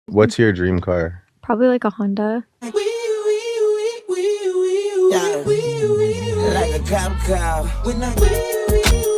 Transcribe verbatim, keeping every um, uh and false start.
What's your dream car? Probably like a Honda. Yeah. Like a cop car.